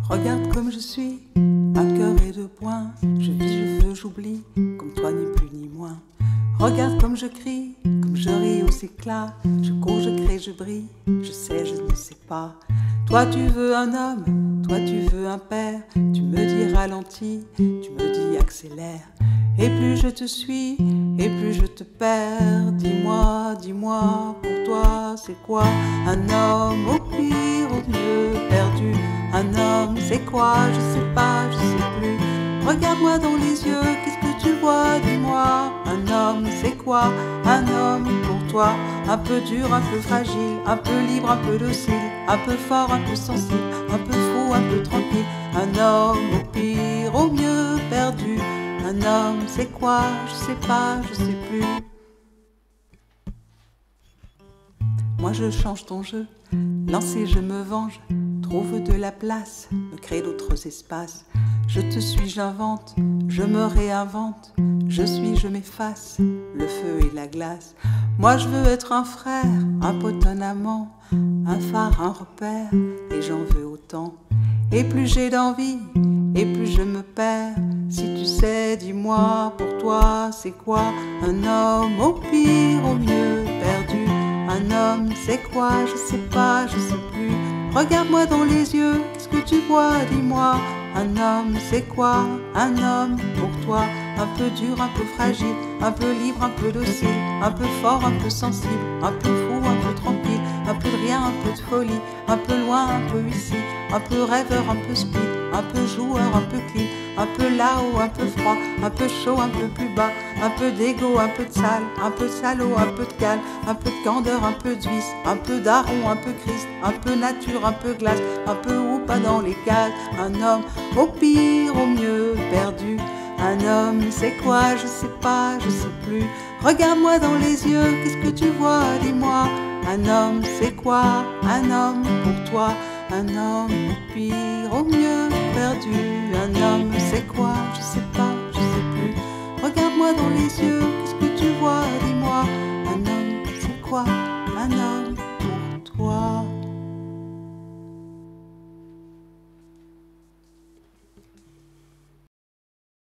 Regarde comme je suis, un cœur et deux poings. Je vis, je veux, j'oublie, comme toi ni plus ni moins. Regarde comme je crie, comme je ris aux éclats. Je cours, je crée, je brille, je sais, je ne sais pas. Toi tu veux un homme, toi tu veux un père. Tu me dis ralentis, tu me dis accélère. Et plus je te suis, et plus je te perds. Dis-moi, dis-moi, pour toi c'est quoi un homme, au pire, au mieux perdu? Un homme c'est quoi? Je sais pas, je sais plus. Regarde-moi dans les yeux, qu'est-ce que tu vois? Dis-moi, un homme c'est quoi? Un homme pour toi, un peu dur, un peu fragile, un peu libre, un peu docile, un peu fort, un peu sensible, un peu fou, un peu tranquille. Un homme au pire, au mieux perdu. Un homme c'est quoi? Je sais pas, je sais plus. Moi je change ton jeu, lancé je me venge. Trouve de la place, me crée d'autres espaces. Je te suis, j'invente, je me réinvente. Je suis, je m'efface, le feu et la glace. Moi je veux être un frère, un pote, un amant, un phare, un repère, et j'en veux autant. Et plus j'ai d'envie, et plus je me perds. Si tu sais, dis-moi, pour toi c'est quoi un homme, au pire, au mieux perdu? Un homme c'est quoi? Je sais pas, je sais plus. Regarde-moi dans les yeux, qu'est-ce que tu vois? Dis-moi, un homme c'est quoi? Un homme pour toi, un peu dur, un peu fragile, un peu libre, un peu docile, un peu fort, un peu sensible, un peu fou, un peu tranquille, un peu de rien, un peu de folie, un peu loin, un peu ici, un peu rêveur, un peu speed, un peu joueur, un peu clean, un peu là-haut, un peu froid, un peu chaud, un peu plus bas, un peu d'égo, un peu de sale, un peu de salaud, un peu de calme, un peu de candeur, un peu de vice, un peu daron, un peu Christ, un peu nature, un peu glace, un peu ou pas dans les cases. Un homme au pire, au mieux perdu. Un homme c'est quoi? Je sais pas, je sais plus. Regarde-moi dans les yeux, qu'est-ce que tu vois? Dis-moi, un homme c'est quoi? Un homme pour toi, un homme au pire, au mieux perdu. Un homme c'est quoi? Je sais pas, je sais plus. Regarde-moi dans les yeux, qu'est-ce que tu vois? Dis-moi,